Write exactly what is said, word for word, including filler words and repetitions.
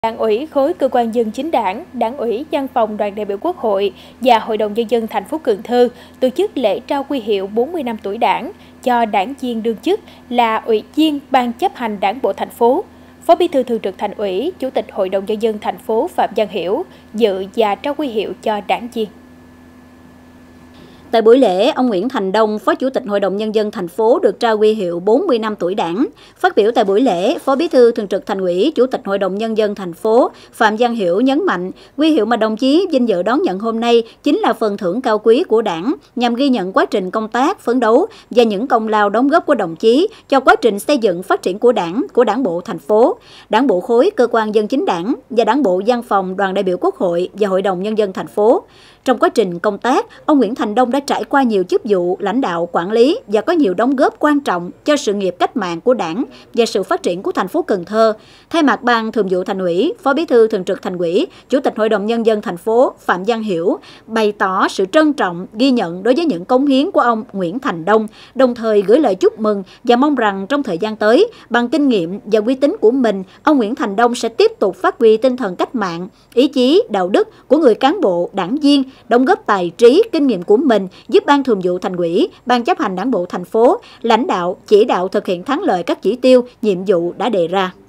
Đảng ủy khối cơ quan dân chính đảng, Đảng ủy văn phòng đoàn đại biểu Quốc hội và Hội đồng Nhân dân thành phố Cần Thơ tổ chức lễ trao huy hiệu bốn mươi năm tuổi đảng cho đảng viên đương chức là Ủy viên Ban chấp hành Đảng bộ thành phố, Phó Bí thư Thường trực Thành ủy, Chủ tịch Hội đồng Nhân dân thành phố Phạm Văn Hiểu dự và trao huy hiệu cho đảng viên. Tại buổi lễ, ông Nguyễn Thành Đông, Phó Chủ tịch Hội đồng Nhân dân thành phố được trao huy hiệu bốn mươi năm tuổi đảng. Phát biểu tại buổi lễ, Phó Bí thư Thường trực Thành ủy, Chủ tịch Hội đồng Nhân dân thành phố Phạm Văn Hiểu nhấn mạnh, huy hiệu mà đồng chí vinh dự đón nhận hôm nay chính là phần thưởng cao quý của đảng, nhằm ghi nhận quá trình công tác, phấn đấu và những công lao đóng góp của đồng chí cho quá trình xây dựng phát triển của đảng, của Đảng bộ thành phố, Đảng bộ khối cơ quan dân chính đảng và Đảng bộ văn phòng đoàn đại biểu Quốc hội và Hội đồng Nhân dân thành phố. Trong quá trình công tác, ông Nguyễn Thành Đông đã trải qua nhiều chức vụ lãnh đạo, quản lý và có nhiều đóng góp quan trọng cho sự nghiệp cách mạng của Đảng và sự phát triển của thành phố Cần Thơ. Thay mặt Ban Thường vụ Thành ủy, Phó Bí thư Thường trực Thành ủy, Chủ tịch Hội đồng Nhân dân thành phố Phạm Văn Hiểu bày tỏ sự trân trọng, ghi nhận đối với những cống hiến của ông Nguyễn Thành Đông, đồng thời gửi lời chúc mừng và mong rằng trong thời gian tới, bằng kinh nghiệm và uy tín của mình, ông Nguyễn Thành Đông sẽ tiếp tục phát huy tinh thần cách mạng, ý chí, đạo đức của người cán bộ, đảng viên, đóng góp tài trí, kinh nghiệm của mình giúp Ban Thường vụ Thành ủy, Ban chấp hành Đảng bộ thành phố lãnh đạo, chỉ đạo thực hiện thắng lợi các chỉ tiêu, nhiệm vụ đã đề ra.